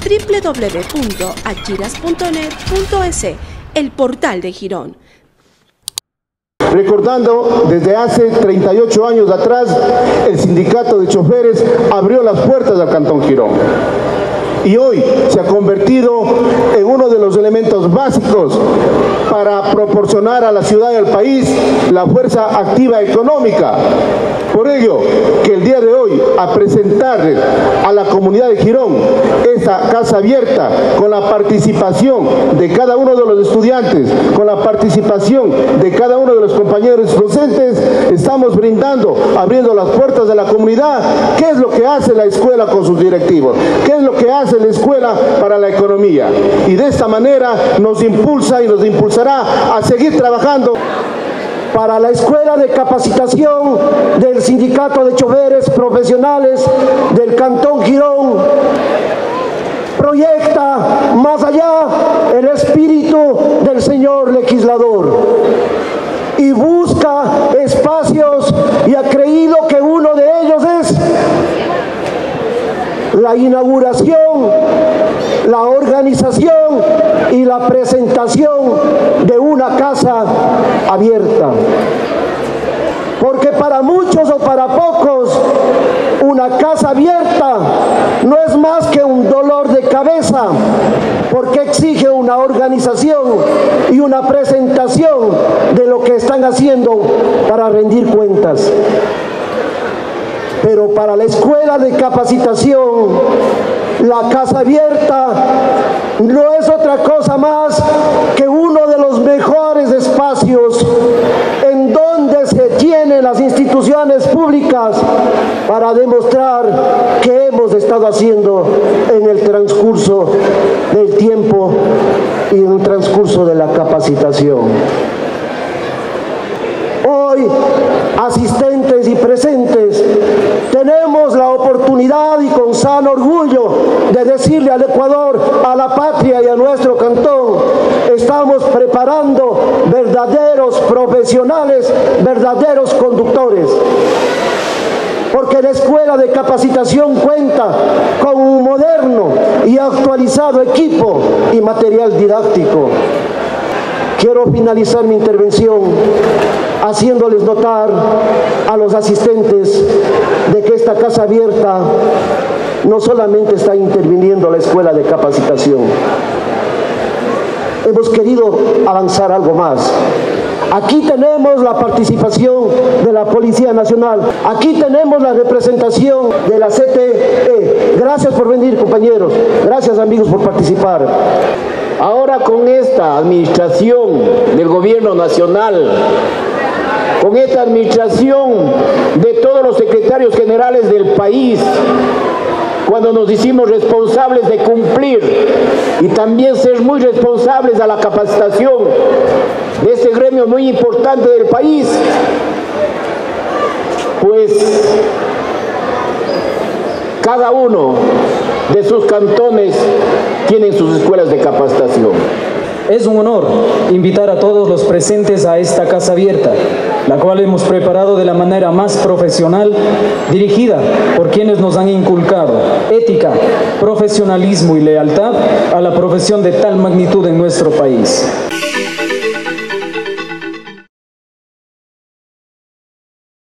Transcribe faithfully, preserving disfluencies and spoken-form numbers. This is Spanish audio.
doble u doble u doble u punto achiras punto net punto es, el portal de Girón. Recordando, desde hace treinta y ocho años atrás, el sindicato de choferes abrió las puertas del Cantón Girón. Y hoy se ha convertido en uno de los elementos básicos para proporcionar a la ciudad y al país la fuerza activa económica. Por ello, que el día de hoy, a presentarles a la comunidad de Girón esta casa abierta, con la participación de cada uno de los estudiantes, con la participación de cada uno de los compañeros docentes, estamos brindando, abriendo las puertas de la comunidad. ¿Qué es lo que hace la escuela con sus directivos? ¿Qué es lo que hace la escuela para la economía? Y de esta manera nos impulsa y nos impulsará a seguir trabajando. Para la Escuela de Capacitación del Sindicato de Choferes Profesionales del Cantón Girón, proyecta más allá el espíritu del señor legislador y busca espacios, y ha creído que uno de ellos es la inauguración, la organización y la presentación de una casa abierta. Porque para muchos o para pocos, una casa abierta no es más que un dolor de cabeza, porque exige una organización y una presentación de lo que están haciendo para rendir cuentas. Pero para la Escuela de Capacitación, la casa abierta no es otra cosa más que uno de los mejores espacios en donde se tienen las instituciones públicas para demostrar qué hemos estado haciendo en el transcurso del tiempo y en el transcurso de la capacitación. Hoy, asistentes y presentes, tenemos la oportunidad y con sano orgullo de decirle al Ecuador, a la patria y a nuestro cantón: estamos preparando verdaderos profesionales, verdaderos conductores. Porque la Escuela de Capacitación cuenta con un moderno y actualizado equipo y material didáctico. Quiero finalizar mi intervención haciéndoles notar a los asistentes de que esta casa abierta no solamente está interviniendo la Escuela de Capacitación. Hemos querido avanzar algo más. Aquí tenemos la participación de la Policía Nacional, aquí tenemos la representación de la C T E. Gracias por venir, compañeros. Gracias, amigos, por participar. Ahora, con esta administración del gobierno nacional, con esta administración de todos los secretarios generales del país, cuando nos hicimos responsables de cumplir y también ser muy responsables a la capacitación de este gremio muy importante del país, pues cada uno de sus cantones tienen sus escuelas de capacitación. Es un honor invitar a todos los presentes a esta casa abierta, la cual hemos preparado de la manera más profesional, dirigida por quienes nos han inculcado ética, profesionalismo y lealtad a la profesión de tal magnitud en nuestro país.